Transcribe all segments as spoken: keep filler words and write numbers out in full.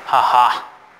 हाँ हाँ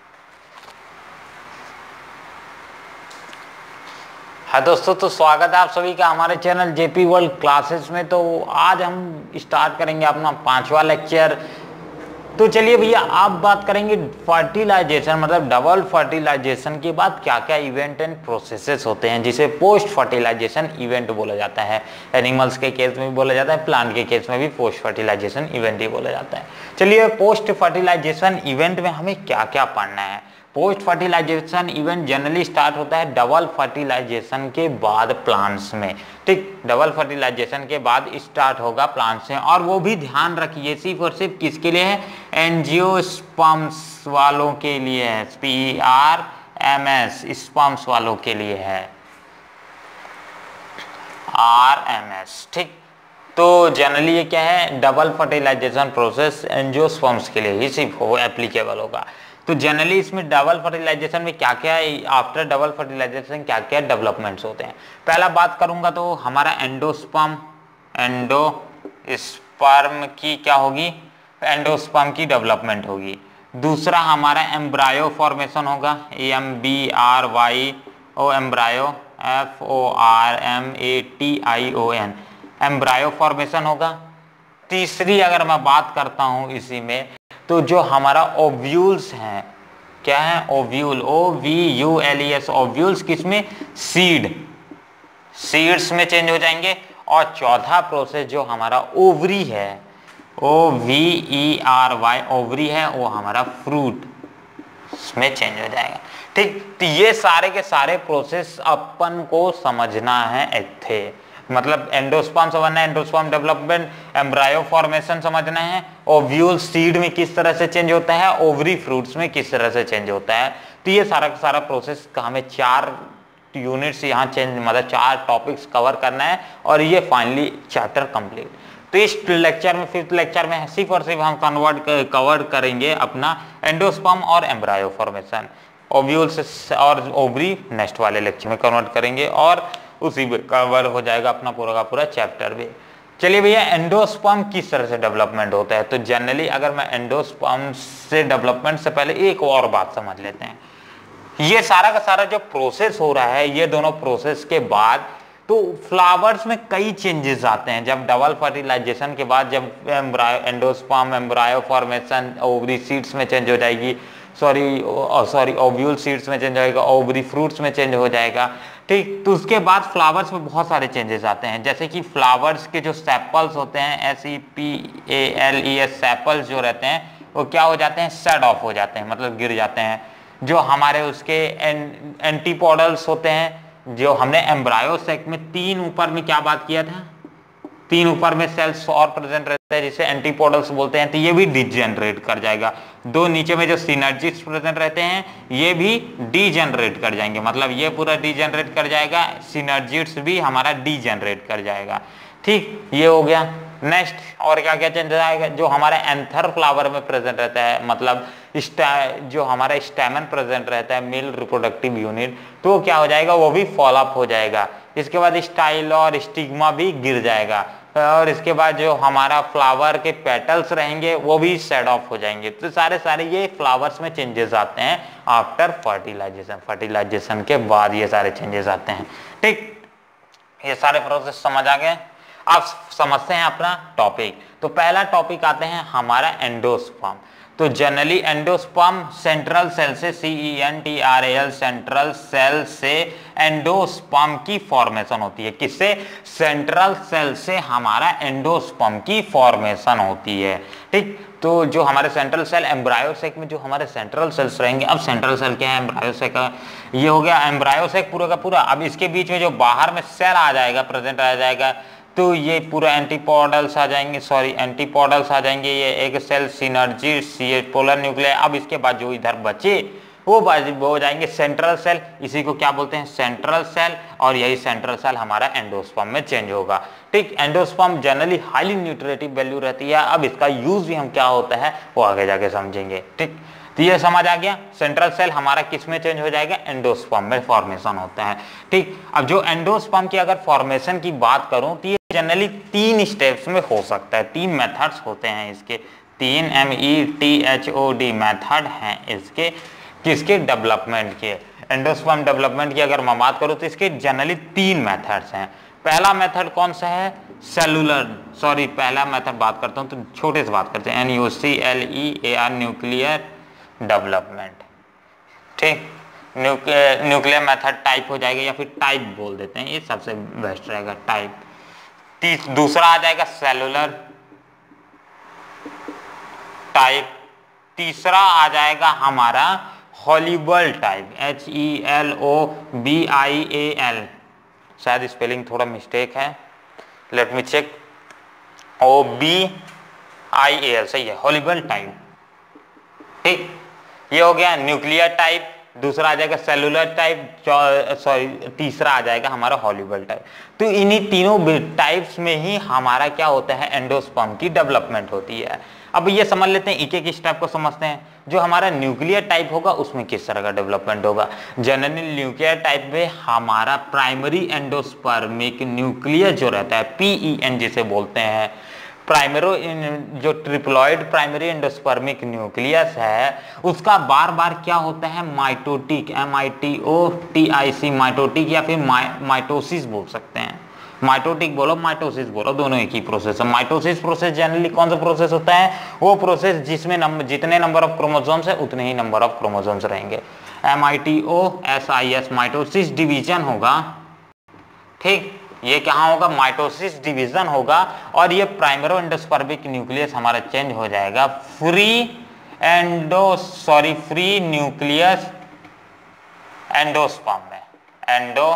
हाँ दोस्तों, तो स्वागत है आप सभी का हमारे चैनल जेपी वर्ल्ड क्लासेस में। तो आज हम स्टार्ट करेंगे अपना पांचवा लेक्चर। तो चलिए भैया, आप बात करेंगे फर्टिलाइजेशन, मतलब डबल फर्टिलाइजेशन के बाद क्या क्या इवेंट एंड प्रोसेसेस होते हैं, जिसे पोस्ट फर्टिलाइजेशन इवेंट बोला जाता है। एनिमल्स के केस में भी बोला जाता है, प्लांट के केस में भी पोस्ट फर्टिलाइजेशन इवेंट ही बोला जाता है। चलिए, पोस्ट फर्टिलाइजेशन इवेंट में हमें क्या क्या पढ़ना है। Post fertilization event generally start होता है डबल फर्टिलाइजेशन के बाद प्लांट्स में। ठीक, डबल फर्टिलाइजेशन के बाद स्टार्ट होगा प्लांट्स में, और वो भी ध्यान रखिए सिर्फ और सिर्फ किसके लिए है, एंजियोस्पर्म्स वालों के लिए है, P R M S sperms वालों के लिए है, आर एम एस। ठीक, तो जनरली ये क्या है, डबल फर्टिलाइजेशन प्रोसेस एंजियोस्पर्म्स के लिए ही सिर्फ वो एप्लीकेबल होगा। तो जनरली इसमें डबल फर्टिलाइजेशन में क्या क्या है, आफ्टर डबल फर्टिलाइजेशन क्या क्या डेवलपमेंट्स होते हैं। पहला बात करूंगा तो हमारा एंडोस्पर्म, एंडोस्पर्म की क्या होगी, एंडोस्पर्म की डेवलपमेंट होगी। दूसरा हमारा एम्ब्रायो फॉर्मेशन होगा, M B R Y O embryo, F O R M A T I O N, embryo formation होगा। तीसरी अगर मैं बात करता हूं इसी में, तो जो हमारा ओव्यूल्स हैं, क्या है, ovule, O V U L E S, ovules किसमें, सीड, सीड्स में चेंज हो जाएंगे। और चौथा प्रोसेस जो हमारा ओवरी है, O V E R Y, ovary है, वो हमारा फ्रूट में चेंज हो जाएगा। ठीक, तो ये सारे के सारे प्रोसेस अपन को समझना है इत्थे, मतलब एंडोस्पर्म समझना है, एंडोस्पर्म डेवलपमेंट, एम्ब्रायो फॉर्मेशन समझना है, ओव्यूल सीड में किस तरह से चेंज होता है, ओवरी फ्रूट्स में किस तरह से चेंज होता है। तो ये सारा का सारा प्रोसेस का हमें चार यूनिट्स यहाँ चेंज, मतलब चार टॉपिक्स कवर करना है, और ये फाइनली चैप्टर कंप्लीट। तो इस लेक्चर में, फिफ्थ लेक्चर में सिर्फ और सिर्फ हम कन्वर्ट कवर करेंगे अपना एंडोस्पर्म और एम्ब्रायो फॉर्मेशन, ओव्यूल्स और ओवरी नेक्स्ट वाले लेक्चर में कन्वर्ट करेंगे, और उसी में कवर हो जाएगा अपना पूरा का पूरा चैप्टर भी। चलिए भैया, एंडोस्पर्म किस तरह से डेवलपमेंट होता है। तो जनरली अगर मैं एंडोस्पर्म से डेवलपमेंट से पहले एक और बात समझ लेते हैं। ये सारा का सारा जो प्रोसेस हो रहा है, ये दोनों प्रोसेस के बाद तो फ्लावर्स में कई चेंजेस आते हैं। जब डबल फर्टिलाइजेशन के बाद जब embryo, endosperm embryo formation ovary seeds में चेंज हो जाएगी, सॉरी सॉरी ओव्यूल सीड्स में चेंज हो जाएगा, ओवरी फ्रूट्स में चेंज हो जाएगा। ठीक, तो उसके बाद फ्लावर्स में बहुत सारे चेंजेस आते हैं, जैसे कि फ्लावर्स के जो सेपल्स होते हैं, S E P A L E S, sepals जो रहते हैं वो क्या हो जाते हैं, सेड ऑफ हो जाते हैं, मतलब गिर जाते हैं। जो हमारे उसके एन, एंटीपोडल्स होते हैं, जो हमने एम्ब्रायो सेक में तीन ऊपर में क्या बात किया था, तीन ऊपर में सेल्स और प्रेजेंट रहते हैं जिसे एंटीपोडल्स बोलते हैं, तो ये भी डिजेनरेट कर जाएगा। दो नीचे में जो सिनर्जिस प्रेजेंट रहते हैं ये भी डीजेनरेट कर जाएंगे, मतलब ये पूरा डीजेनरेट कर जाएगा, सिनर्जिट्स भी हमारा डीजेनरेट कर जाएगा। ठीक, ये हो गया। नेक्स्ट और क्या क्या चेंज आएगा, जो हमारा एंथर फ्लावर में प्रेजेंट रहता है, मतलब जो हमारा स्टैमन प्रेजेंट रहता है, मेल रिप्रोडक्टिव यूनिट, तो वो क्या हो जाएगा, वो भी फॉल अप हो जाएगा। इसके बाद स्टाइल और स्टिग्मा भी गिर जाएगा, और इसके बाद जो हमारा फ्लावर के पेटल्स रहेंगे वो भी सेड ऑफ हो जाएंगे। तो सारे सारे ये फ्लावर्स में चेंजेस आते हैं आफ्टर फर्टिलाइजेशन, फर्टिलाइजेशन के बाद ये सारे चेंजेस आते हैं। ठीक, ये सारे प्रोसेस समझ आ गए। अब समझते हैं अपना टॉपिक। तो पहला टॉपिक आते हैं हमारा एंडोस्पर्म। तो जनरली एंडोस्पर्म सेंट्रल सेल से, C E N T R A L, central cell से एंडोस्पर्म की फॉर्मेशन होती है। किससे, सेंट्रल सेल से हमारा एंडोस्पर्म की फॉर्मेशन होती है। ठीक, तो जो हमारे सेंट्रल सेल, एम्ब्रायो सेक में जो हमारे सेंट्रल सेल्स रहेंगे, अब सेंट्रल सेल क्या है, एम्ब्रायो सेक, ये हो गया एम्ब्रायो सेक पूरा का पूरा। अब इसके बीच में जो बाहर में सेल आ जाएगा, प्रेजेंट आ जाएगा, तो ये पूरा एंटीपोडल्स आ जाएंगे, सॉरी एंटीपोडल्स आ जाएंगे, ये एक सेल सिनर्जी, ये पोलर न्यूक्लियर। अब इसके बाद जो इधर बचे वो हो जाएंगे सेंट्रल सेल, इसी को क्या बोलते हैं, सेंट्रल सेल, और यही सेंट्रल सेल हमारा एंडोस्पर्म में चेंज होगा। ठीक, endosperm generally highly nutritive value रहती है। अब इसका यूज भी हम क्या होता है वो आगे जाके समझेंगे। ठीक, तो ये समझ आ गया, सेंट्रल सेल हमारा किस में चेंज हो जाएगा, एंडोस्पर्म में फॉर्मेशन होता है। ठीक, अब जो एंडोस्पर्म की अगर फॉर्मेशन की बात करूं तो ये जनरली तीन स्टेप्स में हो सकता है, तीन मेथड्स होते हैं इसके, तीन M E T H O D method हैं इसके, किसके डेवलपमेंट के, एंडोस्पर्म डेवलपमेंट की अगर मैं बात करूं तो इसके जनरली तीन मेथड्स हैं। पहला मेथड कौन सा है, सेलुलर, सॉरी पहला मेथड बात करता हूं तो छोटे से बात करते हैं, N U C L E A R, nuclear development. ठीक, न्यूक्लियर मेथड टाइप हो जाएगा या फिर टाइप बोल देते हैं, ये सबसे बेस्ट रहेगा, टाइप। दूसरा आ जाएगा सेलुलर टाइप, तीसरा आ जाएगा हमारा helobial type, H E L O B I A L, शायद स्पेलिंग थोड़ा मिस्टेक है, let me check, O B I A L, सही है, हॉलीबल टाइप। ठीक, ये हो गया न्यूक्लियर टाइप, दूसरा आ जाएगा सेलुलर टाइप, सॉरी तीसरा आ जाएगा हमारा हॉलीबल टाइप। तो इन्हीं तीनों टाइप्स में ही हमारा क्या होता है, एंडोस्पर्म की डेवलपमेंट होती है। अब ये समझ लेते हैं, एक एक स्टेप को समझते हैं। जो हमारा न्यूक्लियर टाइप होगा उसमें किस तरह का डेवलपमेंट होगा। जनरली न्यूक्लियर टाइप में हमारा प्राइमरी एंडोस्पर्मिक न्यूक्लियस जो रहता है, पी ई एन जिसे बोलते हैं, प्राइमरो जो ट्रिप्लॉइड प्राइमरी एंडोस्पर्मिक न्यूक्लियस है, उसका बार बार क्या होता है, mitotic, M I T O T I C, mitotic या फिर माइटोसिस बोल सकते हैं। माइटोटिक बोलो, माइटोसिस बोलो, दोनों एक ही प्रोसेस है। माइटोसिस प्रोसेस जनरली कौन सा प्रोसेस होता है, वो प्रोसेस जिसमें नंबर जितने नंबर ऑफ क्रोमोसोम्स है उतने ही नंबर ऑफ क्रोमोसोम्स रहेंगे। M I T O S I S, mitosis division होगा। ठीक, ये कहाँ होगा, माइटोसिस डिवीजन होगा, और ये प्राइमरो एंडोस्पर्मिक न्यूक्लियस हमारा चेंज हो जाएगा free endo sorry free nucleus endosperm में, एंडो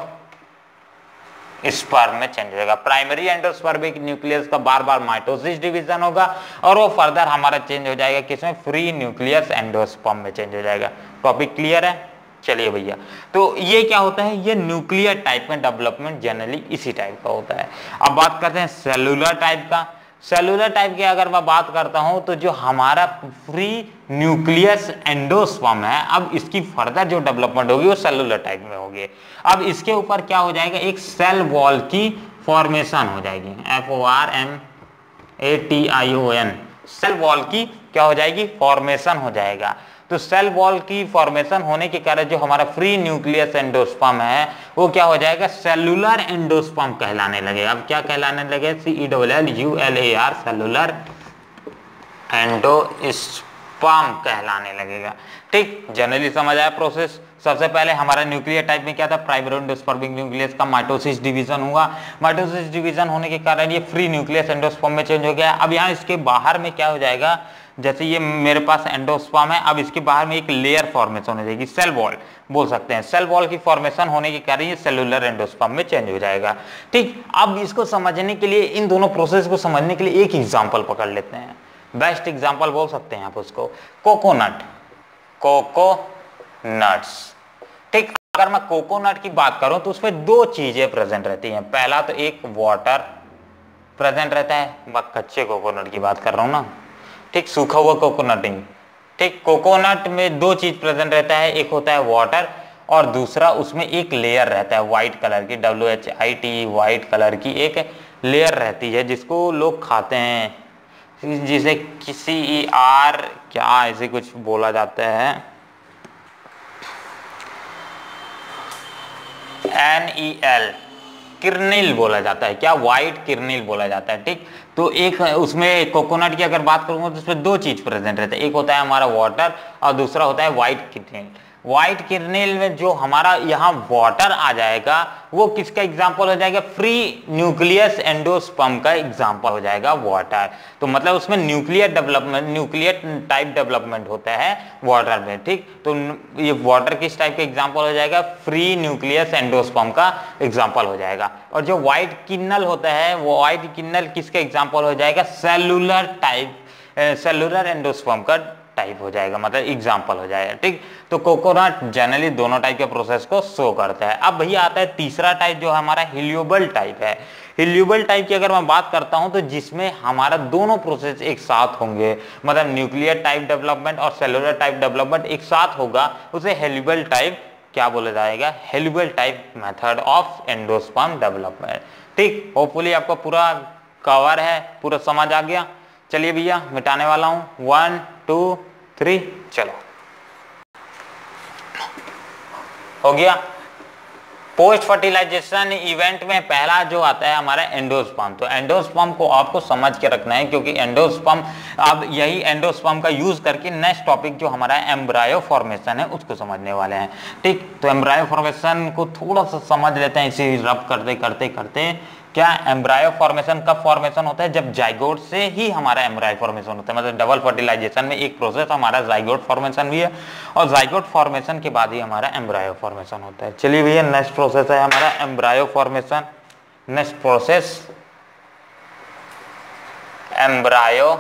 स्पर्म में चेंज हो जाएगा। प्राइमरी एंडोस्पर्मिक न्यूक्लियस का बार बार माइटोसिस डिवीजन होगा और वो फर्दर हमारा चेंज हो जाएगा किसमें, फ्री न्यूक्लियस एंडोस्पर्म में चेंज हो जाएगा। टॉपिक क्लियर है, चलिए भैया। तो ये क्या होता है, ये न्यूक्लियर टाइप में डेवलपमेंट जनरली इसी टाइप का होता है। अब बात करते हैं सेलुलर टाइप का। सेलुलर टाइप की अगर मैं बात करता हूं तो जो हमारा फ्री न्यूक्लियस एंडोस्पर्म है, अब इसकी फर्दर जो डेवलपमेंट होगी वो सेलुलर टाइप में होगी। अब इसके ऊपर क्या हो जाएगा, एक सेल वॉल की फॉर्मेशन हो जाएगी, F O R M A T I O N, cell wall की क्या हो जाएगी, फॉर्मेशन हो जाएगा। तो सेल वॉल की फॉर्मेशन होने के कारण जो हमारा फ्री न्यूक्लियस एंडोस्पर्म है वो क्या हो जाएगा, सेलुलर एंडोस्पर्म कहलाने लगेगा। अब क्या कहलाने लगे, C E double L U L A R, cellular endosperm कहलाने लगेगा। ठीक, जनरली समझ आया प्रोसेस। सबसे पहले हमारा न्यूक्लियर टाइप में क्या था, प्राइमरी एंडोस्पर्मिक न्यूक्लियस का माइटोसिस डिवीजन हुआ। माइटोसिस डिवीजन होने के कारण ये फ्री न्यूक्लियस एंडोस्पर्म में चेंज हो गया। अब यहाँ इसके बाहर में क्या हो जाएगा, जैसे ये मेरे पास एंडोस्पर्म है, अब इसके बाहर में एक लेयर फॉर्मेशन हो जाएगी, सेल वॉल बोल सकते हैं। सेल वॉल की फॉर्मेशन होने के कारण ये सेलुलर एंडोस्पर्म में चेंज हो जाएगा। ठीक, अब इसको समझने के लिए, इन दोनों प्रोसेस को समझने के लिए एक एग्जांपल पकड़ लेते हैं। बेस्ट एग्जांपल बोल सकते हैं आप उसको, कोकोनट, कोकोनट्स। ठीक, अगर मैं कोकोनट की बात करूं तो उसमें दो चीजें प्रेजेंट रहती हैं। पहला तो एक वाटर प्रेजेंट रहता है, मैं कच्चे कोकोनट की बात कर रहा हूं ना, ठीक, सूखा हुआ कोकोनट नहीं। ठीक, कोकोनट में दो चीज प्रेजेंट रहता है, एक होता है वाटर और दूसरा उसमें एक लेयर रहता है व्हाइट कलर की, W H I T, white colour की एक लेयर रहती है जिसको लोग खाते हैं, जिसे किसी ई आर क्या ऐसे कुछ बोला जाता है, एन ई एल, किर्निल बोला जाता है। क्या, व्हाइट किर्निल बोला जाता है। ठीक, तो एक उसमें कोकोनट की अगर बात करूंगा तो उसमें दो चीज प्रेजेंट रहता है, एक होता है हमारा वाटर और दूसरा होता है व्हाइट किर्निल। व्हाइट किर्निल में जो हमारा यहाँ वाटर आ जाएगा वो किसका एग्जांपल हो जाएगा, फ्री न्यूक्लियस एंडोस्पर्म का एग्जांपल हो जाएगा वाटर। तो मतलब उसमें nuclear development, nuclear type development होता है वाटर में। ठीक, तो ये वाटर किस टाइप का एग्जांपल हो जाएगा, फ्री न्यूक्लियस एंडोस्पर्म का एग्जांपल हो जाएगा। और जो व्हाइट किन्नल होता है वो व्हाइट किन्नल किसका एग्जांपल हो जाएगा, सेलुलर टाइप, सेलुलर एंडोस्पर्म का टाइप हो जाएगा, मतलब एग्जांपल हो जाएगा। ठीक, तो कोकोनट जनरली दोनों टाइप के प्रोसेस को शो करता है। अब भैया आता है तीसरा टाइप जो हमारा हिलियोबल टाइप है। हिलियोबल टाइप की अगर मैं बात करता हूं तो जिसमें हमारा दोनों प्रोसेस एक साथ होंगे, मतलब न्यूक्लियर टाइप डेवलपमेंट और सेलुलर टाइप डेवलपमेंट एक साथ होगा, उसे हिलियोबल टाइप क्या बोला जाएगा, helobial type method of endosperm development. ठीक, होपफुली आपको पूरा कवर है, पूरा समझ आ गया। चलिए भैया मिटाने वाला हूं, वन टू थ्री, चलो हो गया। पोस्ट फर्टिलाइजेशन इवेंट में पहला जो आता है हमारा एंडोस्पर्म। तो एंडोस्पर्म को आपको समझ के रखना है, क्योंकि एंडोस्पर्म, अब यही एंडोस्पर्म का यूज करके नेक्स्ट टॉपिक जो हमारा एम्ब्रायो फॉर्मेशन है उसको समझने वाले हैं। ठीक, तो एम्ब्रायो फॉर्मेशन को थोड़ा सा समझ लेते हैं इसे रब करते करते करते। क्या एम्ब्रायो फॉर्मेशन कब फॉर्मेशन होता है? जब जाइगोट से ही हमारा एम्ब्रायो फॉर्मेशन होता है। मतलब डबल फर्टिलाइजेशन में एक प्रोसेस हमारा जाइगोट फॉर्मेशन भी है, और जाइगोट फॉर्मेशन के बाद ही हमारा एम्ब्रायो फॉर्मेशन होता है। चलिए भैया नेक्स्ट प्रोसेस है हमारा embryo formation. Next process embryo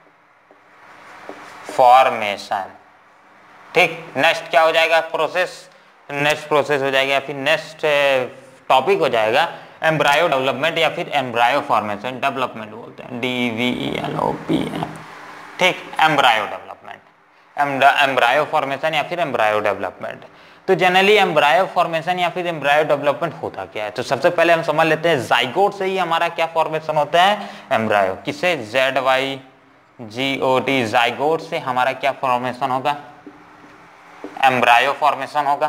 formation. ठीक, नेक्स्ट क्या हो जाएगा प्रोसेस? नेक्स्ट प्रोसेस हो जाएगा, फिर नेक्स्ट टॉपिक हो जाएगा एम्ब्रायो डेवलपमेंट या फिर एम्ब्रायो फॉर्मेशन। डेवलपमेंट बोलते हैं, D V E L O P M. ठीक, एम्ब्रायो डेवलपमेंट, एम्ब्रायो फॉर्मेशन या फिर एम्ब्रायो डेवलपमेंट। तो जनरली एम्ब्रायो फॉर्मेशन या फिर एम्ब्रायो डेवलपमेंट होता क्या है? तो सबसे पहले हम समझ लेते हैं जाइगोट से ही हमारा क्या फॉर्मेशन होता है? एम्ब्रायो। किसे? Z Y G O T, zygote से हमारा क्या फॉर्मेशन होगा? एम्ब्रायो फॉर्मेशन होगा।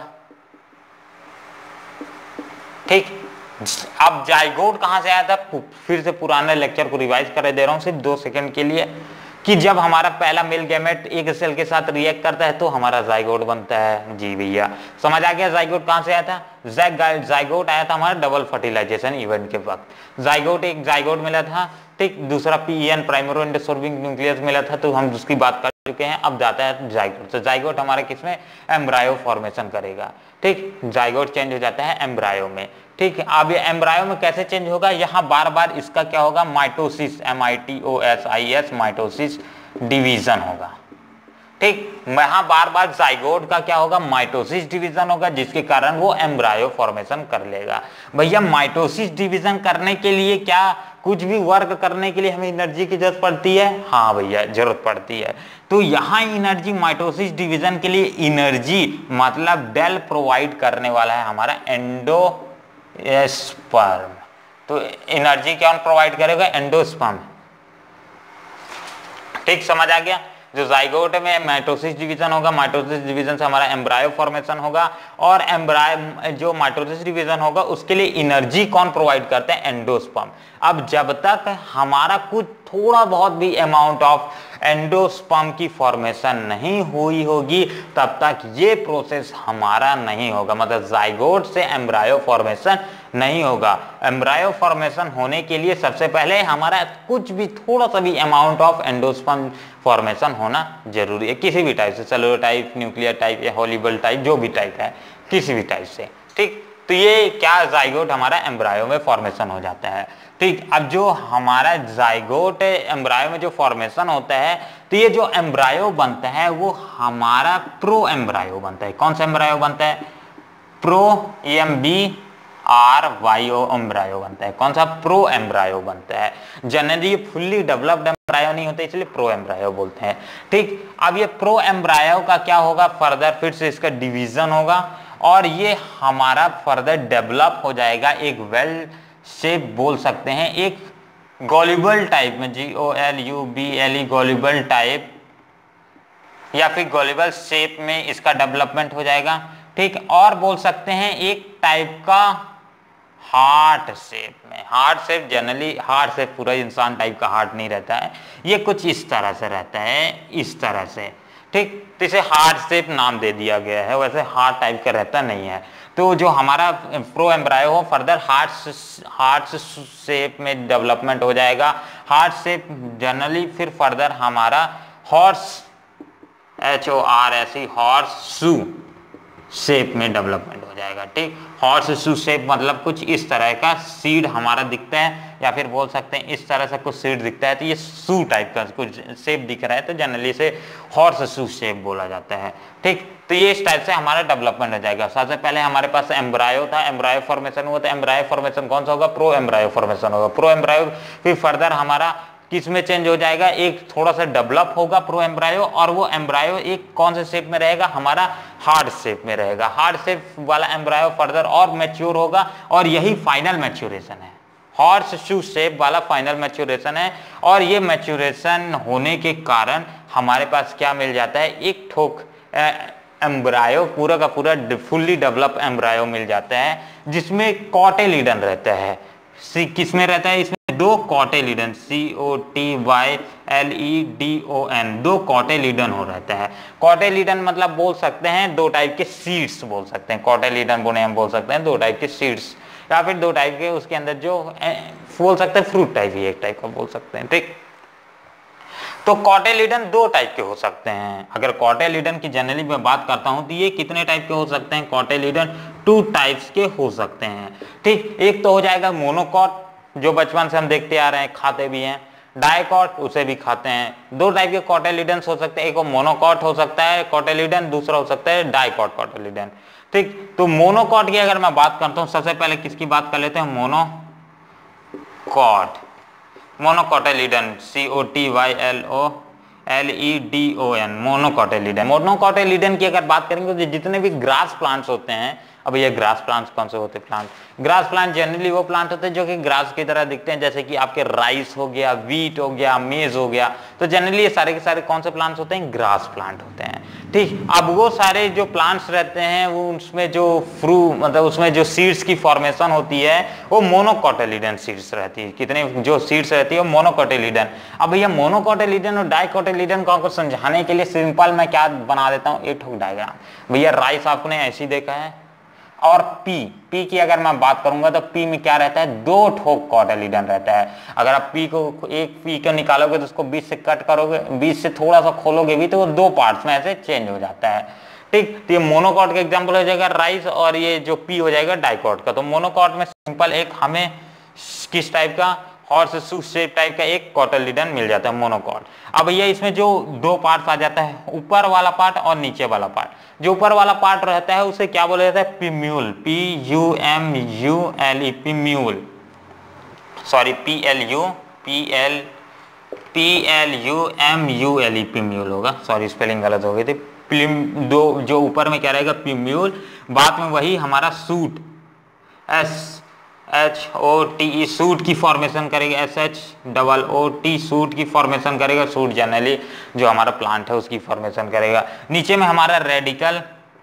ठीक, अब जाइगोट कहां से आया था? फिर से पुराने लेक्चर को रिवाइज कर दे रहा हूं सिर्फ दो सेकंड के लिए, कि जब हमारा पहला मेल गैमेट एक सेल के साथ रिएक्ट करता है तो हमारा जाइगोट बनता है। जी भैया समझ आ गया जाइगोट कहां से आया था? जाइगोट आया था हमारा डबल फर्टिलाइजेशन इवेंट के वक्त। जाइगोट एक जाइगोट मिला था, ठीक, दूसरा P N primary endospermic nucleus मिला था, तो हम उसकी बात कर चुके हैं। अब जाता है जाइगोट। तो जाइगोट हमारे किसमें? एम्ब्रायो फॉर्मेशन करेगा। ठीक, जाइगोट चेंज हो जाता है एम्ब्रायो में। ठीक है, अब ये एम्ब्रायो में कैसे चेंज होगा? यहाँ बार बार इसका क्या होगा? Mitosis, M I T O S I S, mitosis division होगा। ठीक, यहाँ बार बार जाइगोट का क्या होगा? माइटोसिस डिवीजन होगा, जिसके कारण वो एम्ब्रायो फॉर्मेशन कर लेगा। भैया माइटोसिस डिवीजन करने के लिए क्या कुछ भी वर्क करने के लिए हमें एनर्जी की जरूरत पड़ती है? हाँ भैया जरूरत पड़ती है। तो यहाँ एनर्जी माइटोसिस डिवीजन के लिए एनर्जी मतलब डेल प्रोवाइड करने वाला है हमारा एंडो स्पर्म। तो एनर्जी कौन प्रोवाइड करेगा? एंडोस्पर्म। ठीक, समझ आ गया। जो जाइगोट में माइटोसिस डिवीजन होगा, माइटोसिस डिवीजन से हमारा एम्ब्रायो फॉर्मेशन होगा, और एम्ब्रायो जो माइटोसिस डिवीजन होगा उसके लिए एनर्जी कौन प्रोवाइड करते हैं? एंडोस्पर्म। अब जब तक हमारा कुछ थोड़ा बहुत भी अमाउंट ऑफ एंडोस्पर्म की फॉर्मेशन नहीं हुई होगी तब तक ये प्रोसेस हमारा नहीं होगा। मतलब जाइगोट से एम्ब्रायो फॉर्मेशन नहीं होगा। एम्ब्रायो फॉर्मेशन होने के लिए सबसे पहले हमारा कुछ भी थोड़ा सा भी अमाउंट ऑफ एंडोस्पर्म फॉर्मेशन होना जरूरी है, किसी भी टाइप से, सेलुलर टाइप, न्यूक्लियर टाइप या हॉलिबल टाइप, जो भी टाइप है, किसी भी टाइप से। ठीक, तो ये क्या जाइगोट हमारा एम्ब्रायो में फॉर्मेशन हो जाता है। ठीक, अब जो हमारा जाइगोट एम्ब्रायो में जो फॉर्मेशन होता है, तो ये जो एम्ब्रायो बनता है वो हमारा प्रो एम्ब्रायो बनता है। कौन सा एम्ब्रायो बनता है? Pro, A M B R Y O embryo बनता है। कौन सा? प्रो एम्ब्रायो बनता है। जनरली ये फुल्ली डेवलप्ड एम्ब्रायो नहीं होता, इसलिए प्रो एम्ब्रायो बोलते हैं। ठीक, अब ये प्रो एम्ब्रायो का क्या होगा? फर्दर फिर से इसका डिवीजन होगा और ये हमारा फर्दर डेवलप हो जाएगा एक वेल शेप बोल सकते हैं, एक गोलिबल टाइप में, G O L U B L E, globular type या फिर गोलिबल शेप में इसका डेवलपमेंट हो जाएगा। ठीक, और बोल सकते हैं एक टाइप का हार्ट शेप में। Heart shape generally heart shape पूरा इंसान टाइप का हार्ट नहीं रहता है, ये कुछ इस तरह से रहता है, इस तरह से। ठीक, तो इसे हार्ट शेप नाम दे दिया गया है, वैसे हार्ट टाइप का रहता नहीं है। तो जो हमारा प्रो एम्ब्रायो हो फर्दर हार्ट हार्ट शेप में डेवलपमेंट हो जाएगा। हार्ट शेप जनरली फिर फर्दर हमारा horse, H O R S E, horseshoe shape में डेवलपमेंट हो जाएगा। ठीक, हॉर्स शू शेप मतलब कुछ इस तरह का सीड हमारा दिखता है, या फिर बोल सकते हैं इस तरह से कुछ सीड दिखता है, तो ये शू टाइप का कुछ शेप दिख रहा है, तो जनरली से हॉर्स शू शेप बोला जाता है। ठीक, तो ये इस टाइप से हमारा डेवलपमेंट हो जाएगा। सबसे पहले हमारे पास एम्ब्रायो था, एम्ब्रायो फॉर्मेशन हुआ, तो एम्ब्रायो फॉर्मेशन कौन सा होगा? प्रो एम्ब्रायो फॉर्मेशन होगा। प्रो एम्ब्रायो फिर फर्दर हमारा किस में चेंज हो जाएगा? एक थोड़ा सा डेवलप होगा प्रो एम्ब्रायो, और वो एम्ब्रायो एक कौन से शेप में रहेगा? हमारा हार्ड शेप में रहेगा। हार्ड शेप वाला एम्ब्रायो फर्दर और मैच्योर होगा, और यही फाइनल मैच्योरेशन है। हॉर्स शू शेप वाला फाइनल मैच्योरेशन है। और ये मैच्योरेशन होने के कारण हमारे पास क्या मिल जाता है, एक ठोक एम्ब्रायो, पूरा का पूरा फुल्ली डेवलप एम्ब्रायो मिल जाता है, जिसमें कॉटेलिडन रहता है। सी किसमें रहता है, इसमें दो cotyledon, C O T Y L E D O N, दो कॉटेलिडन हो रहता है। कॉटेलिडन मतलब बोल सकते हैं दो टाइप के सीड्स बोल सकते हैं, कॉटेलिडन बोले हम बोल सकते हैं दो टाइप के सीड्स, या फिर दो टाइप के उसके अंदर जो बोल सकते हैं फ्रूट टाइप ही एक टाइप का बोल सकते हैं। ठीक, तो कॉटेलिडन दो टाइप के हो सकते हैं। अगर कॉटेलिडन की जनरली मैं बात करता हूं तो ये कितने टाइप के हो सकते हैं, कॉटेलिडन टू टाइप्स के हो सकते हैं। ठीक, एक तो हो जाएगा मोनोकॉट, जो बचपन से हम देखते आ रहे हैं, खाते भी हैं। डाइकॉट, उसे भी खाते हैं। दो टाइप के कॉटेलिडन हो सकते हैं, एक मोनोकॉट हो सकता है कॉटेलिडन, दूसरा हो सकता है डाइकॉट कॉटेलिडन। ठीक, तो मोनोकॉट की अगर मैं बात करता हूं, सबसे पहले किसकी बात कर लेते हैं, monocot, monocotyledon, C O T Y L O L E D O N, monocotyledon. Monocotyledon की अगर बात करेंगे तो जितने भी ग्रास प्लांट्स होते हैं, अब ये ग्रास प्लांट्स कौन से होते हैं, प्लांट ग्रास प्लांट जनरली वो प्लांट होते हैं जो कि ग्रास की तरह दिखते हैं, जैसे कि आपके राइस हो गया, वीट हो गया, मेज हो गया। तो जनरली ये सारे के सारे कौन से प्लांट्स होते हैं, ग्रास प्लांट होते हैं। ठीक, अब वो सारे जो प्लांट्स रहते हैं वो उसमें जो फ्रू मतलब उसमें जो सीड्स की फॉर्मेशन होती है वो मोनोकॉटेलिडन सीड्स रहती है। कितने जो सीड्स रहती है वो मोनोकॉटेलिडन। अब भैया मोनोकॉटेलिडन और डाइकॉटेलिडन को आपको समझाने के लिए सिंपल मैं क्या बना देता हूँ, एक ठोक डायग्राम। भैया राइस आपने ऐसी देखा है, और पी पी की अगर मैं बात करूंगा तो पी में क्या रहता है, दो ठोक कॉटेलिडन रहता है। अगर आप पी को एक पी को निकालोगे तो उसको बीच से कट करोगे, बीच से थोड़ा सा खोलोगे भी तो वो दो पार्ट्स में ऐसे चेंज हो जाता है। ठीक, तो ये मोनोकॉट का एग्जांपल हो जाएगा राइस, और ये जो पी हो जाएगा डाइकॉट का। तो मोनोकॉट में सिंपल एक हमें किस टाइप का, हॉर्स शू शेप टाइप का एक कॉटेलिडन मिल जाता है, मोनोकॉट। अब ये इसमें जो दो पार्ट्स आ जाता है, ऊपर वाला पार्ट और नीचे वाला पार्ट। जो ऊपर वाला पार्ट रहता है उसे क्या बोला जाता है, plumule, P U M U L E, plumule, sorry P L U P L P L U M U L E, plumule होगा, सॉरी स्पेलिंग गलत हो गई थी। दो जो ऊपर में क्या रहेगा, पिम्यूल, बाद में वही हमारा suit, S H O T E, suit की फॉर्मेशन करेगा, S H double O T, suit की फॉर्मेशन करेगा। सूट जनरली जो हमारा प्लांट है उसकी फॉर्मेशन करेगा। नीचे में हमारा रेडिकल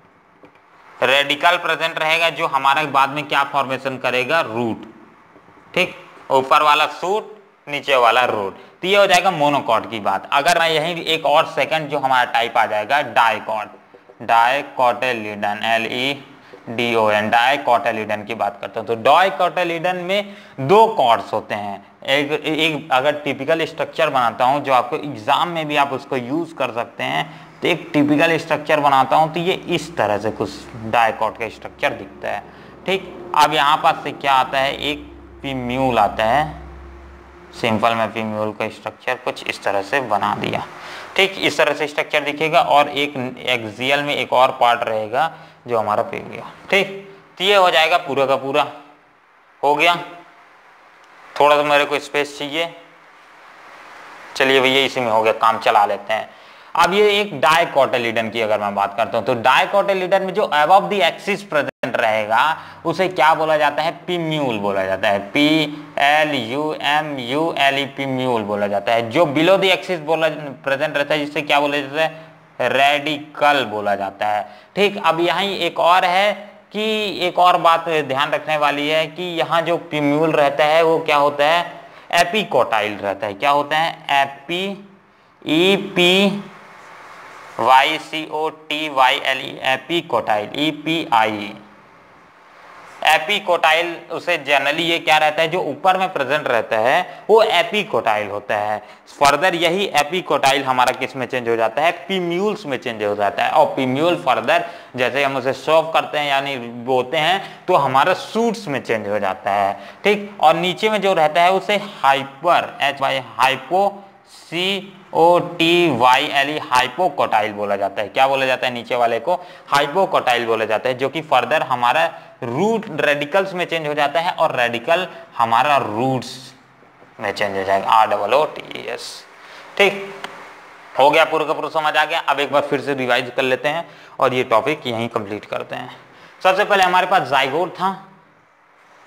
रेडिकल प्रेजेंट रहेगा, जो हमारा बाद में क्या फॉर्मेशन करेगा, रूट। ठीक, ऊपर वाला सूट, नीचे वाला रूट। तो ये हो जाएगा मोनोकॉट की बात। अगर मैं यही एक और सेकंड जो हमारा टाइप आ जाएगा dicot, dicotyledon, L E D O N, dicotyledon की बात करते हैं। तो डाइकॉटेलिडन में दो कॉर्ड्स होते हैं। एक एक अगर टिपिकल स्ट्रक्चर बनाता हूं जो आपको एग्जाम में भी आप उसको यूज कर सकते हैं, तो एक टिपिकल स्ट्रक्चर बनाता हूं तो ये इस तरह से कुछ डाइकॉट का स्ट्रक्चर दिखता है। ठीक, अब यहाँ पास से क्या आता है, एक पिम्यूल आता है। सिंपल में पिम्यूल का स्ट्रक्चर कुछ इस तरह से बना दिया। ठीक, इस तरह से स्ट्रक्चर दिखेगा, और एक एक्सियल में एक और पार्ट रहेगा जो हमारा पे गया। ठीक, तो ये हो जाएगा पूरा का पूरा हो गया। थोड़ा सा मेरे को स्पेस चाहिए, चलिए भैया इसी में हो गया, काम चला लेते हैं। अब ये एक डाइकॉटेलिडन की अगर मैं बात करता हूं तो डाइकॉटेलिडन में जो अबव द एक्सिस प्रेजेंट रहेगा उसे क्या बोला जाता है, पिम्यूल बोला जाता है। P L U M U L E, plumule बोला जाता है। जो बिलो द एक्सिस बोला प्रेजेंट रहता है जिससे क्या बोला जाता है, रेडिकल बोला जाता है। ठीक, अब यहाँ एक और है कि एक और बात ध्यान रखने वाली है कि यहाँ जो पिम्यूल रहता है वो क्या होता है, एपिकोटाइल रहता है। क्या होता है, epi E P Y C O T Y L E, epicotyl, E P I, epicotyl. उसे जनरली ये क्या रहता है, जो ऊपर में प्रेजेंट रहता है वो एपिकोटाइल होता है। फर्दर यही एपिकोटाइल हमारा किस में चेंज हो जाता है, पिम्यूल्स में चेंज हो जाता है। और पिम्यूल फर्दर जैसे हम उसे शॉव करते हैं यानी बोते हैं तो हमारा सूट्स में चेंज हो जाता है। ठीक, और नीचे में जो रहता है उसे hyper, H Y hypo C O T Y L E, hypocotyl बोला जाता है। क्या बोला जाता है, नीचे वाले को हाइपोकोटाइल बोला जाता है, जो कि फर्दर हमारा रूट रेडिकल्स में चेंज हो जाता है, और रेडिकल हमारा रूट्स में चेंज हो जाएगा, R double O T S. ठीक, हो गया, पूरा का पूरा समझ आ गया। अब एक बार फिर से रिवाइज कर लेते हैं और ये टॉपिक यहीं कंप्लीट करते हैं। सबसे पहले हमारे पास जाइगोट था,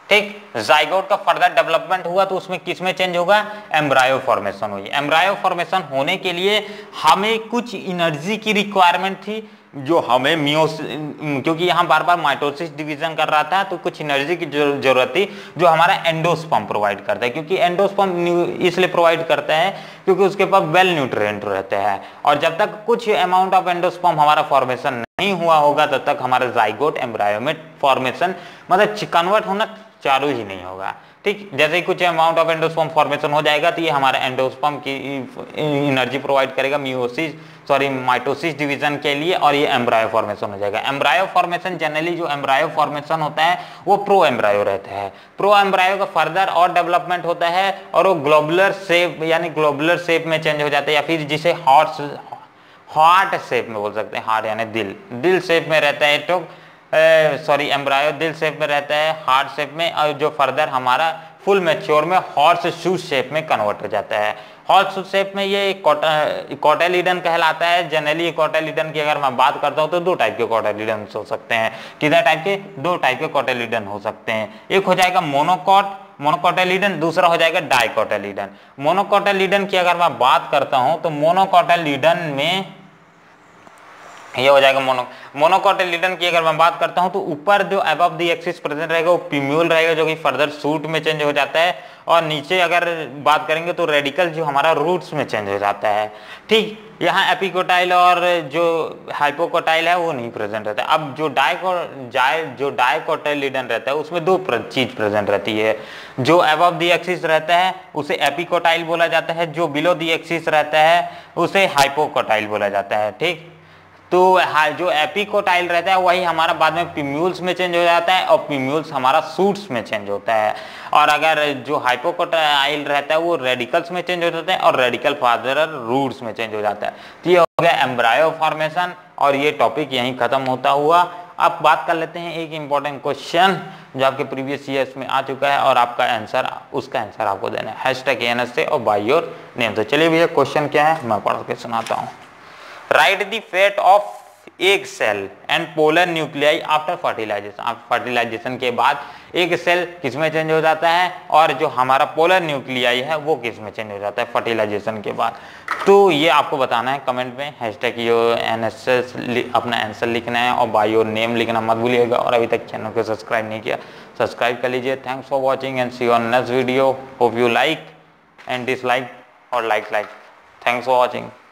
ठीक। जाइगोट का फर्दर डेवलपमेंट हुआ तो उसमें किस में चेंज होगा, एम्ब्रायो फॉर्मेशन हुई। एम्ब्रायो फॉर्मेशन होने के लिए हमें कुछ एनर्जी की रिक्वायरमेंट थी जो हमें मियोस, क्योंकि यहाँ बार बार माइटोसिस डिवीजन कर रहा था तो कुछ एनर्जी की जरूरत थी जो हमारा एंडोस्पर्म प्रोवाइड करता है, क्योंकि एंडोस्पर्म इसलिए प्रोवाइड करता है क्योंकि उसके पास वेल न्यूट्रिएंट रहते हैं, और जब तक कुछ अमाउंट ऑफ एंडोस्पर्म हमारा फॉर्मेशन नहीं हुआ होगा तब तक हमारा जाइगोट एम्ब्रायो में फॉर्मेशन मतलब कन्वर्ट होना चालू ही नहीं होगा। ठीक, जैसे ही कुछ अमाउंट ऑफ एंडोस्पर्म फॉर्मेशन हो जाएगा तो ये हमारा एंडोस्पर्म की एनर्जी प्रोवाइड करेगा मियोसिस सॉरी माइटोसिस डिवीजन के लिए, और ये एम्ब्रायो फॉर्मेशन हो जाएगा। एम्ब्रायो फॉर्मेशन जनरली जो एम्ब्रायो फॉर्मेशन होता है वो प्रो एम्ब्रायो रहता है। प्रो एम्ब्रायो का फर्दर और डेवलपमेंट होता है और वो ग्लोबुलर शेप यानी ग्लोबुलर शेप में चेंज हो जाता है, या फिर जिसे हार्ट हार्ट शेप में बोल सकते हैं, हार्ट यानी दिल दिल शेप में रहता है तो सॉरी एम्ब्रायो दिल शेप में रहता है, हार्ट शेप में, और जो फर्दर हमारा फुल मैच्योर में हॉर्स शू शेप में कन्वर्ट हो जाता है। हॉर्स शू शेप में ये कोटाइलिडन कहलाता है। जनरली कोटाइलिडन की अगर मैं बात करता हूँ तो दो टाइप के कोटाइलिडन हो सकते हैं। कितने टाइप के, दो टाइप के कोटाइलिडन हो सकते हैं। एक हो जाएगा मोनोकॉट मोनोकोटाइलिडन, दूसरा हो जाएगा डाइकोटाइलिडन। मोनोकोटाइलिडन की अगर मैं बात करता हूँ तो मोनोकोटाइलिडन में ये हो जाएगा मोनो मोनोकोटाइलिडन की अगर मैं बात करता हूं तो ऊपर जो अबव द एक्सिस प्रेजेंट रहेगा वो पिम्यूल रहेगा जो कि फर्दर सूट में चेंज हो जाता है, और नीचे अगर बात करेंगे तो रेडिकल जो हमारा रूट्स में चेंज हो जाता है। ठीक, यहाँ एपिकोटाइल और जो हाइपोकोटाइल है वो नहीं प्रेजेंट रहता है। अब जो डाइको जाय जो डाइकोटाइलिडन रहता है उसमें दो चीज प्रेजेंट रहती है। जो अबव द एक्सिस रहता है उसे एपिकोटाइल बोला जाता है, जो बिलो द एक्सिस रहता है उसे हाइपोकोटाइल बोला जाता है। ठीक, तो जो एपिकोटाइल रहता है वही हमारा बाद में पिम्यूल्स में चेंज हो जाता है और पिम्यूल्स हमारा सूट्स में चेंज होता है, और अगर जो हाइपोकोटाइल रहता है वो रेडिकल्स में चेंज हो जाता है और रेडिकल फादर रूट्स में चेंज हो जाता है। तो ये हो गया एम्ब्रायो फॉर्मेशन, और ये टॉपिक यहीं खत्म होता हुआ। अब बात कर लेते हैं एक इंपॉर्टेंट क्वेश्चन जो आपके प्रीवियस ईयर्स में आ चुका है और आपका आंसर उसका आंसर आपको देना है हैशटैग ए एन एस से और बाय योर नेम। तो चलिए भैया क्वेश्चन क्या है मैं पढ़ के सुनाता हूँ। Write the fate of egg cell and polar nuclei after fertilization. आप फर्टिलाइजेशन के बाद एग सेल किस में चेंज हो जाता है और जो हमारा पोलर न्यूक्लियाई है वो किस में चेंज हो जाता है फर्टिलाइजेशन के बाद। तो ये आपको बताना है कमेंट में, hashtag yo N S S अपना आंसर लिखना है और बाय योर नेम लिखना मत भूलिएगा। और अभी तक चैनल को सब्सक्राइब नहीं किया सब्सक्राइब कर लीजिए। Thanks for watching and see you on next video. Hope you like and dislike और like like. Thanks for watching.